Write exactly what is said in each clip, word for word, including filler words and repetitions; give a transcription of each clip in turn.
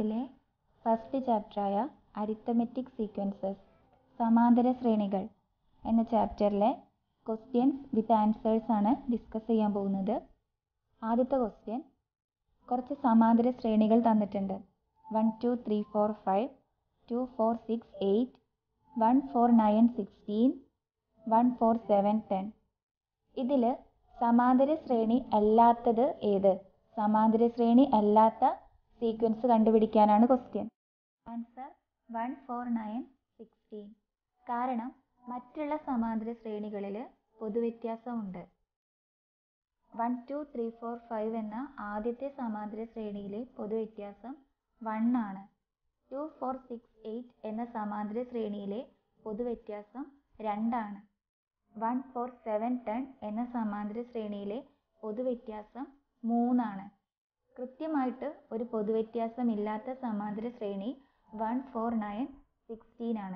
രണ്ടിലെ first ചാപ്റ്ററായ arithmetic sequences സമാന്തര ശ്രേണികൾ എന്ന ചാപ്റ്ററിലെ ക്വസ്റ്റ്യൻസ് വിത്ത് ആൻസേഴ്സ് ആണ് ഡിസ്കസ് ചെയ്യാൻ പോകുന്നത്. ആദ്യത്തെ ക്വസ്റ്റ്യൻ, കുറച്ച് സമാന്തര ശ്രേണികൾ തന്നിട്ടുണ്ട്. One two three four five, two four six eight, one four nine sixteen, one four seven ten. ഇതിൽ സമാന്തര ശ്രേണി അല്ലാത്തത് ഏത്? സമാന്തര ശ്രേണി അല്ലാത്ത സീക്വൻസ് കണ്ടുപിടിക്കാനാണ് question. Answer one four nine sixteen. കാരണം മറ്റുള്ള സമാന്തര ശ്രേണികളിൽ പൊതുവ്യത്യാസമുണ്ട്. One two three four five എന്ന ആദ്യത്തെ സമാന്തര ശ്രേണിയിലെ പൊതുവ്യത്യാസം വൺ ആണ്. ടു ഫോർ സിക്സ് എയ്റ്റ് എന്ന സമാന്തര ശ്രേണിയിലെ പൊതുവ്യത്യാസം രണ്ടാണ്. വൺ ഫോർ സെവൻ ടെൻ എന്ന സമാന്തര ശ്രേണിയിലെ പൊതുവ്യത്യാസം മൂന്നാണ്. കൃത്യമായിട്ട് ഒരു പൊതുവ്യത്യാസമില്ലാത്ത സമാന്തര ശ്രേണി വൺ ഫോർ നയൻ സിക്സ്റ്റീൻ ആണ്.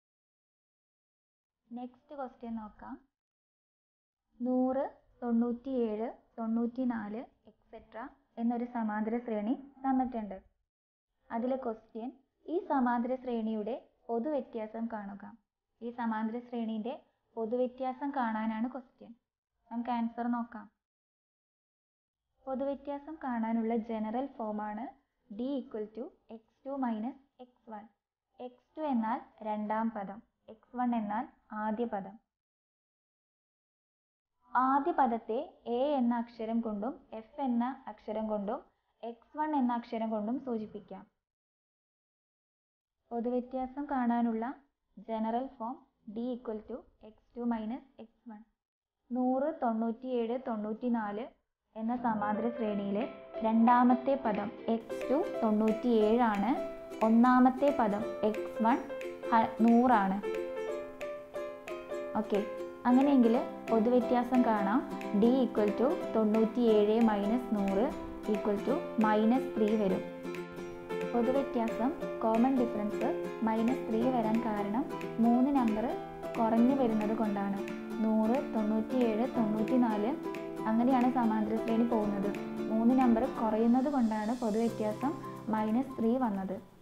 നെക്സ്റ്റ് ക്വസ്റ്റ്യൻ നോക്കാം. നൂറ്, തൊണ്ണൂറ്റിയേഴ്, തൊണ്ണൂറ്റി നാല് എക്സെട്ര എന്നൊരു സമാന്തര ശ്രേണി തന്നിട്ടുണ്ട്. അതിലെ ക്വസ്റ്റ്യൻ, ഈ സമാന്തര ശ്രേണിയുടെ പൊതുവ്യത്യാസം കാണുക. ഈ സമാന്തര ശ്രേണിയുടെ പൊതുവ്യത്യാസം കാണാനാണ് ക്വസ്റ്റ്യൻ. നമുക്ക് ആൻസർ നോക്കാം. പൊതുവ്യത്യാസം കാണാനുള്ള ജനറൽ ഫോമാണ് D equal to x two minus x one. X two എന്നാൽ രണ്ടാം പദം, എക്സ് വൺ എന്നാൽ ആദ്യ പദം. ആദ്യ പദത്തെ എ എന്ന അക്ഷരം കൊണ്ടും എഫ് എന്ന അക്ഷരം കൊണ്ടും എക്സ് വൺ എന്ന അക്ഷരം കൊണ്ടും സൂചിപ്പിക്കാം. പൊതുവ്യത്യാസം കാണാനുള്ള general form D equal to x two minus x one. നൂറ്, തൊണ്ണൂറ്റിയേഴ്, തൊണ്ണൂറ്റി നാല് എന്ന സമാന്തര ശ്രേണിയിലെ രണ്ടാമത്തെ പദം എക്സ് ടു തൊണ്ണൂറ്റിയേഴാണ്. ഒന്നാമത്തെ പദം എക്സ് വൺ നൂറാണ്. ഓക്കെ, അങ്ങനെയെങ്കിൽ പൊതുവ്യത്യാസം കാണാം. ഡി ഈക്വൽ ടു തൊണ്ണൂറ്റിയേഴ് മൈനസ് നൂറ് ഈക്വൽ ടു മൈനസ് ത്രീ വരും. പൊതുവ്യത്യാസം കോമൺ ഡിഫറൻസ് മൈനസ് ത്രീ വരാൻ കാരണം മൂന്ന് നമ്പർ കുറഞ്ഞു വരുന്നത് കൊണ്ടാണ്. നൂറ്, തൊണ്ണൂറ്റിയേഴ്, തൊണ്ണൂറ്റി നാല് അങ്ങനെയാണ് സമാന്തര ശ്രേണി പോകുന്നത്. മൂന്ന് നമ്പർ കുറയുന്നത് കൊണ്ടാണ് പൊതുവ്യത്യാസം മൈനസ് ത്രീ വന്നത്.